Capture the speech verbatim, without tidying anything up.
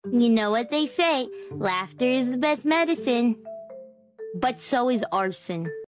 You know what they say, laughter is the best medicine. But so is arson.